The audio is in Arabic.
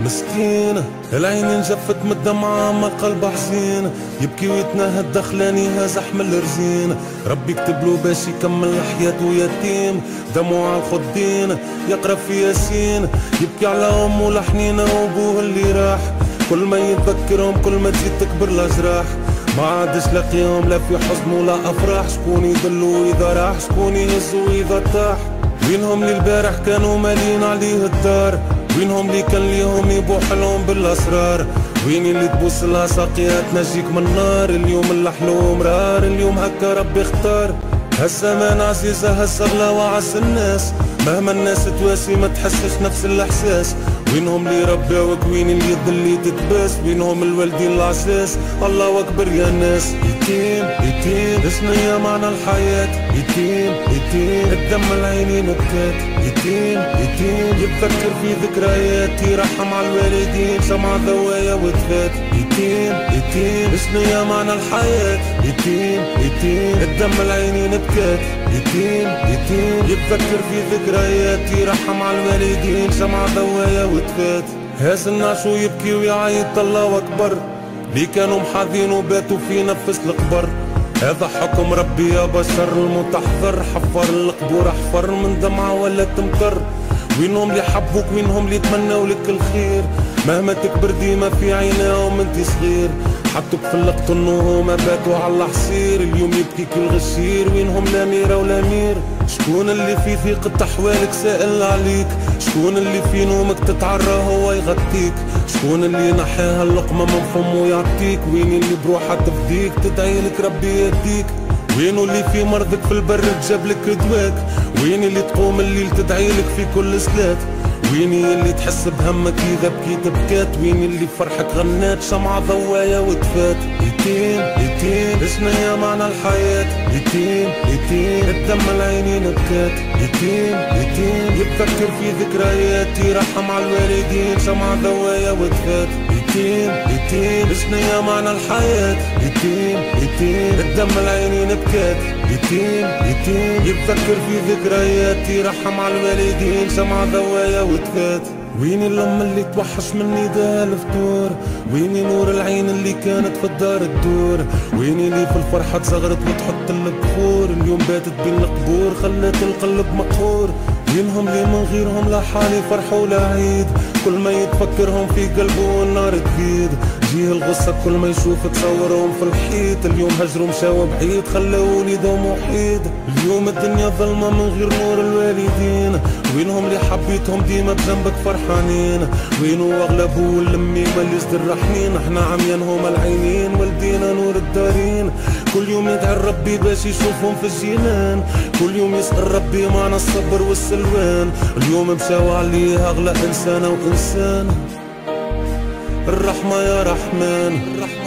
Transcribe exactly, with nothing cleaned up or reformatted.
مسكينة العينين جفت من الدمعة ما القلب حزين، يبكي ويتنهد دخلاني هذا حمل رزين. ربي كتبلو باش يكمل حياته يتيم، دموع على الخدين يقرا في ياسين. يبكي على امه الحنينة وابوه اللي راح، كل ما يتذكرهم كل ما تزيد تكبر الأجراح. ما عادش لاقيهم لا في حزن ولا افراح، شكون يدلو اذا راح شكون يهزو اذا طاح. وينهم اللي البارح كانوا مالين عليه الدار، وينهم اللي كان ليهم يبوح لهم بالاسرار. وين اللي تبوس لها ساقيها تنجيك من النار، اليوم الحلو مرار اليوم هكا ربي اختار. هالزمان عزيزة هالصغلة وعز الناس، مهما الناس تواسي ما تحسش نفس الاحساس. وينهم اللي رباوك وين اليد اللي تتباس، وينهم الوالدين العزاز الله اكبر يا ناس. يتيم يتيم شنيا معنى الحياة، يتيم يتيم الدم العينين بكات. يتيم يتيم يتفكر في ذكريات، يرحم على الوالدين شمعة ذوايا وتفات. يتيم يتيم شنيا معنى الحياة، يتيم يتيم الدم العينين بكات. يتيم يتيم يتفكر في ذكريات، يرحم على الوالدين شمعة ذوايا وتفات. هاز النعش ويبكي ويعيط الله اكبر، لي كانوا محاذين وباتوا في نفس القبر. هذا حكم ربي يا بشر المتحضر، حفر القبور احفر من دمعة ولا تمطر. وينهم اللي حبوك وينهم اللي تمنوا لك الخير، مهما تكبر ديما في عيناهم انت صغير. حطوك في اللقطن وهما باتوا على الحصير، اليوم يبكيك الغشير وينهم لا ميرة ولا مير. شكون اللي في ثقة احوالك سائل عليك، شكون اللي في نومك تتعرى هو يغطيك، شكون اللي نحاها اللقمة من فمه يعطيك. وين اللي بروحها تفديك تدعي لك ربي يهديك، وينو اللي في مرضك في البر جاب لك دواك، وين اللي تقوم الليل تدعي لك في كل صلاة. ويني اللي تحس بهمك اذا بكيت بكات، ويني اللي فرحك غنات شمعة ضوايا وتفات. يتيم يتيم شنيا معنى الحياة، يتيم يتيم الدم العينين بكات. يتيم يتيم يتفكر في ذكريات، يرحم على الوالدين شمعة ضوايا وتفات. يتيم يتيم شنيا معنى الحياة، يتيم يتيم الدم العينين بكات. يتيم يتيم يتفكر في ذكريات، يرحم على الوالدين شمعة ضوايا وتفات. ويني الأم اللي توحش مني ده الفطور، ويني نور العين اللي كانت في الدار تدور، ويني اللي في الفرحة تزغرت وتحط البخور، اليوم باتت بين القبور خلت القلب مقهور. وينهم اللي من غيرهم لا حالي فرحة ولا عيد، كل ما يتفكرهم في قلبه والنار تفيد. جيه الغصة كل ما يشوف تصورهم في الحيط، اليوم هجروا مشاو بعيد خلوا وليدهم وحيد. اليوم الدنيا ظلمة من غير نور الوالدين، وينهم اللي حبيتهم ديما بجنبك فرحانين، وينو اغلبه واللمي واللي يصدر رحمين. احنا عميان هما العينين والدينا نور الدارين، كل يوم يدعي ربي باش يشوفهم في الجنان، كل يوم يسأل ربي معنا الصبر والسلوان. اليوم مشاو عليه اغلى انسانة وانسان، الرحمة يا رحمن.